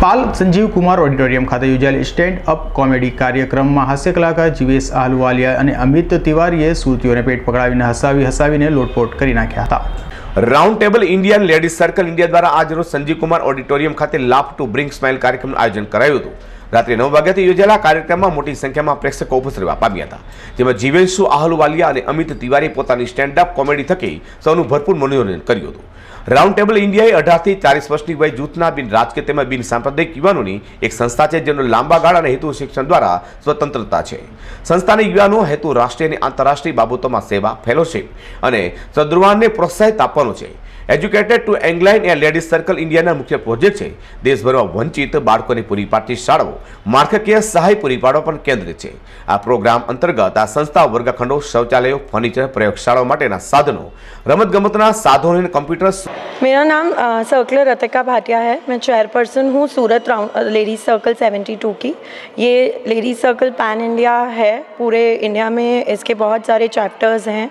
पाल Sanjeev Kumar auditorium खाते योजाયેલ stand up comedy कार्यक्रम में हास्य कलाकार जीवेश आहलुवालिया और अमित तिवारीए सुरतीओने पेट पकड़ावीने हसावीने लोटपोट करी नाख्या हता। राउंड टेबल इंडिया और लेडीज सर्कल इंडिया द्वारा आज रोज संजीव कुमार ऑडिटोरियम खाते लाफ टू ब्रिंग स्माइल कार्यक्रम आयोजन कराયું હતું। रात्रि 9 વાગ્યાથી યોજાયેલા કાર્યક્રમમાં મોટી સંખ્યામાં પ્રેક્ષકો ઉપસ્થિત રહેવા પામ્યા હતા, જેમાં જીવેશ आहलुवालिया અને અમિત તિવારીએ પોતાની સ્ટેન્ડ અપ કોમેડી થકી સૌનું ભરપૂર મનોરંજન કર્યું હતું। રાઉન્ડ ટેબલ इंडिया 18 થી 40 વર્ષની વય જૂથના બિન રાજકીય તેમજ બિન સાંપ્રદાયિક યુવાનોની એક સંસ્થા છે, જેનો લાંબા ગાળાના હેતુ શિક્ષણ દ્વારા સ્વતંત્રતા છે। સંસ્થાના યુવાનો હેતુ રાષ્ટ્રીય અને આંતરરાષ્ટ્રીય બાબતોમાં સેવા, ફેલોશિપ અને સદ્ભાવનાને પ્રોત્સાહિત આપવાનો છે। Educated to enlighten a ladies circle India मुख्य प्रोजेक्ट है देशभर में वंचित बाळकोने पूरी पाडती शाळाओं माळखाकीय सहाय पूरी पाडवा पर केंद्रित है। आ प्रोग्राम अंतर्गत आ संस्था वर्गखंडों, शौचालयों, फर्निचर, प्रयोगशालाओं माटेना साधनों, रमतगमतना साधनों और कंप्यूटर्स। मेरा नाम सर्कलर रतिका भाटिया है। मैं चेयरपर्सन हूँ सूरत लेडीज सर्कल 72 की। ये लेडीज सर्कल पैन इंडिया है, पूरे इंडिया में इसके बहुत सारे चैप्टर्स हैं।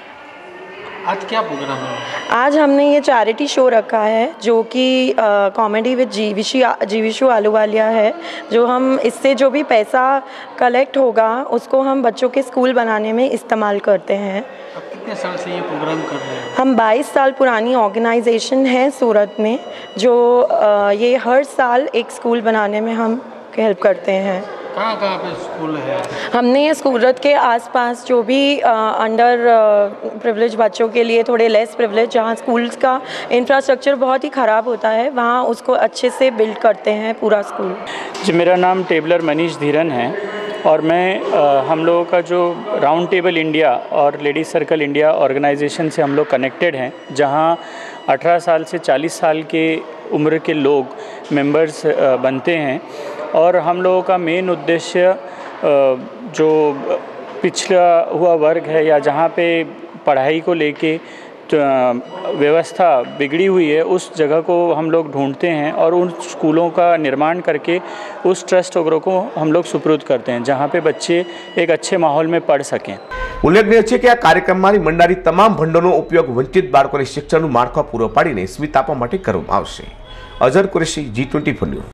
आज क्या प्रोग्राम है? आज हमने ये चैरिटी शो रखा है जो कि कॉमेडी विद जीवेश आहलुवालिया है। जो हम इससे जो भी पैसा कलेक्ट होगा उसको हम बच्चों के स्कूल बनाने में इस्तेमाल करते हैं। अब कितने साल से ये प्रोग्राम कर रहे हैं? हम 22 साल पुरानी ऑर्गेनाइजेशन है सूरत में, जो ये हर साल एक स्कूल बनाने में हम हेल्प करते हैं। कहाँ पे स्कूल है? हमने ये सूरत के आसपास जो भी अंडर प्रिविलेज बच्चों के लिए, थोड़े लेस प्रिविलेज, जहाँ स्कूल्स का इंफ्रास्ट्रक्चर बहुत ही ख़राब होता है, वहाँ उसको अच्छे से बिल्ड करते हैं पूरा स्कूल। जी, मेरा नाम टेबलर मनीष धीरन है और मैं हम लोगों का जो राउंड टेबल इंडिया और लेडीज सर्कल इंडिया ऑर्गेनाइजेशन से हम लोग कनेक्टेड हैं, जहाँ 18 साल से 40 साल के उम्र के लोग मेंबर्स बनते हैं। और हम लोगों का मेन उद्देश्य जो पिछड़ा हुआ वर्ग है या जहाँ पे पढ़ाई को लेके व्यवस्था बिगड़ी हुई है, उस जगह को हम लोग ढूंढते हैं और उन स्कूलों का निर्माण करके उस ट्रस्ट वगैरह को हम लोग सुपुर्द करते हैं, जहाँ पे बच्चे एक अच्छे माहौल में पढ़ सकें। उल्लेखनीय है कि आ कार्यक्रम में मंडारी तमाम भंडोरनो उपयोग वंचित बाळकोने शिक्षणનું માળખું પૂરું પાડીને સ્મિત આપવા માટે કરવામાં આવશે। Azhar Qureshi, G24 news.